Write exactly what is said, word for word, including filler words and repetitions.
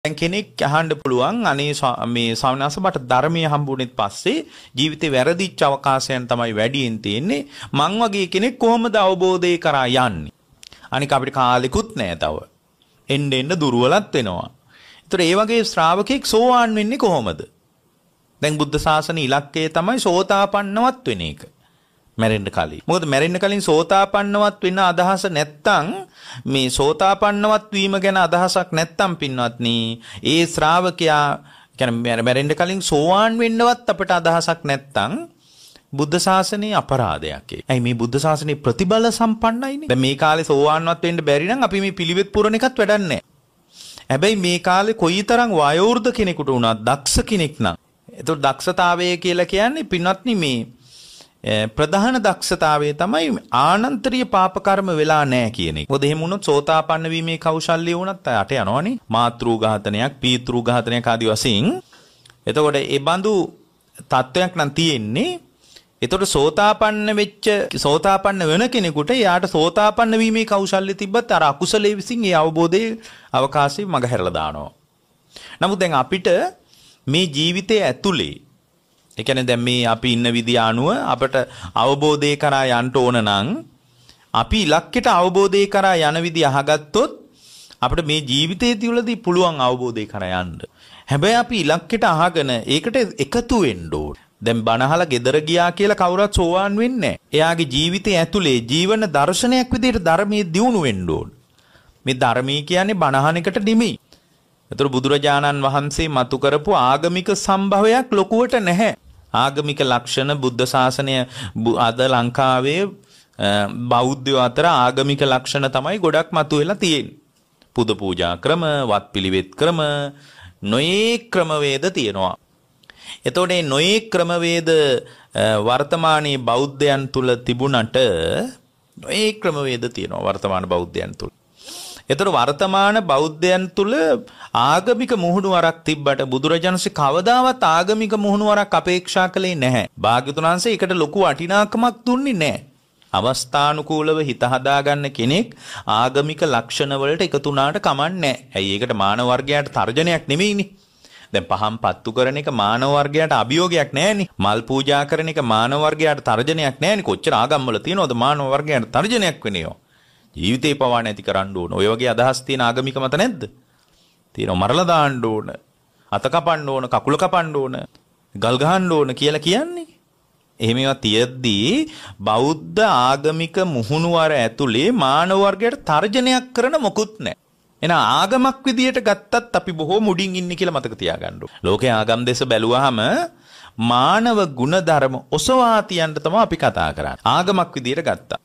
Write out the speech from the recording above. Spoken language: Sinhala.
දැන් කෙනෙක් අහන්න පුළුවන් අනේ මේ ස්වාමීන් වහන්සේ මට ධර්මයේ හම්බුනේත් පස්සේ ජීවිතේ වැරදිච්ච අවකාශයන් තමයි වැඩියෙන් තියෙන්නේ මං වගේ කෙනෙක් කොහොමද අවබෝධය කරා යන්නේ අනික අපිට කාලෙකුත් නැහැ තව එන්න එන්න දුර්වලත් වෙනවා ඒතර ඒ වගේ ශ්‍රාවකෙක් සෝවාන් වෙන්නේ කොහොමද දැන් බුද්ධ ශාසනයේ ඉලක්කය තමයි සෝතාපන්නවත් වෙන එක මැරෙන්න කලින් මොකද මැරෙන්න කලින් සෝතාපන්නවත් වෙන්න අදහස නැත්තම් මේ සෝතාපන්නවත් වීම ගැන අදහසක් නැත්තම් පින්වත්නි ඒ ශ්‍රාවකයා කියන්නේ මැරෙන්න කලින් සෝවාන් වෙන්නවත් අපට අදහසක් නැත්තම් බුද්ධ ශාසනයේ අපරාධයක් ඒ. ඇයි මේ බුද්ධ ශාසනයේ ප්‍රතිබල සම්පන්නයිනේ. දැන් මේ කාලේ සෝවාන්වත් වෙන්න බැරි නම් අපි මේ පිළිවෙත් පුරන එකත් වැඩක් නැහැ. හැබැයි මේ කාලේ කොයිතරම් වයෝවෘද්ධ කෙනෙකුට වුණත් දක්ෂ කෙනෙක් නම් ඒතකොට දක්ෂතාවය කියලා කියන්නේ පින්වත්නි මේ ප්‍රධාන දක්ෂතාවය තමයි ආනන්තරීය පාප කර්ම වෙලා නැහැ කියන එක. මොකද එහෙම වුණොත් සෝතාපන්න වීමේ කෞශල්‍ය වුණත් යට යනවනේ. මාතෘ ඝාතනයක්, පීතෘ ඝාතනයක් ආදී වශයෙන්. එතකොට ඒ බඳු තත්වයක් නම් තියෙන්නේ. එතකොට සෝතාපන්න වෙච්ච සෝතාපන්න වෙන කෙනෙකුට යාට සෝතාපන්න වීමේ කෞශල්‍ය තිබ්බත් අර අකුසලයේ විසින් ඒ අවබෝධයේ අවකාශය මග හැරලා දානවා. නමුත් දැන් අපිට මේ ජීවිතයේ ඇතුලේ ඒ කියන්නේ දැන් මේ අපි ඉන්න විදිය අනුව අපට අවබෝධය කරා යන්න ඕන නම් අපි ඉලක්කයට අවබෝධය කරා යන විදිය අහගත්තොත් අපිට මේ ජීවිතයේ තුලදී පුළුවන් අවබෝධය කරා යන්න. හැබැයි අපි ඉලක්කයට අහගෙන ඒකට එකතු වෙන්න ඕන. දැන් බණහලා ගෙදර ගියා කියලා කවුරුත් සෝවාන් වෙන්නේ නැහැ. එයාගේ ජීවිතය ඇතුලේ ජීවන දර්ශනයක් විදිහට ධර්මයේ දියුණු වෙන්න ඕන. මේ ධර්මයේ කියන්නේ බණහන එකට නෙමෙයි. ඒතර බුදුරජාණන් වහන්සේ මතු කරපු ආගමික සම්භවයක් ලොකුවට නැහැ. ආගමික ලක්ෂණ බුද්ධ ශාසනය අද ලංකාවේ බෞද්ධයෝ අතර ආගමික ලක්ෂණ තමයි ගොඩක් මතුවෙලා තියෙන්නේ. පුද පූජා ක්‍රම, වත් පිළිවෙත් ක්‍රම, නොයේ ක්‍රමවේද තියෙනවා. එතකොට මේ නොයේ ක්‍රමවේද වර්තමානයේ බෞද්ධයන් තුල තිබුණට නොයේ ක්‍රමවේද තියෙනවා වර්තමාන බෞද්ධයන් තුල. ඒතර වර්තමාන බෞද්ධයන් තුල ආගමික මුහුණුවරක් තිබ්බට බුදුරජාණන්සේ කවදාවත් ආගමික මුහුණුවරක් අපේක්ෂා කළේ නැහැ. භාග්‍යවතුන් වහන්සේ ඒකට ලොකු වටිනාකමක් දුන්නේ නැහැ. අවස්ථානුකූලව හිත හදාගන්න කෙනෙක් ආගමික ලක්ෂණ වලට එකතු වුණාට කමක් නැහැ. ඇයි ඒකට මානව වර්ගයට තර්ජනයක් නෙමෙයිනේ. දැන් පහම් පත්තු කරන එක මානව වර්ගයට අභියෝගයක් නැහැනේ. මල් පූජා කරන එක මානව වර්ගයට තර්ජනයක් නැහැනේ. කොච්චර ආගම් වල තියෙනවද මානව වර්ගයට තර්ජනයක් වෙනේව. ජීවිතේ පවා නැති කරන්න ඕන. ඔය වගේ අදහස් තියෙන ආගමික මත නැද්ද? තියෙනවා. මරලා දාන්න ඕන. අත කපන්න ඕන, කකුල කපන්න ඕන, ගල් ගහන්න ඕන කියලා කියන්නේ. එහෙම ඒවා තියෙද්දී බෞද්ධ ආගමික මුහුණුවර ඇතුලේ මානව වර්ගයට තර්ජනයක් කරන මොකුත් නැහැ. එහෙනම් ආගමක් විදියට ගත්තත් අපි බොහෝ මුඩින් ඉන්නේ කියලා මතක තියාගන්න ඕන. ලෝකේ ආගම් දෙස බැලුවාම මානව ගුණ ධර්ම ඔසවා තියන්න තමයි අපි කතා කරන්නේ. ආගමක් විදියට ගත්තා.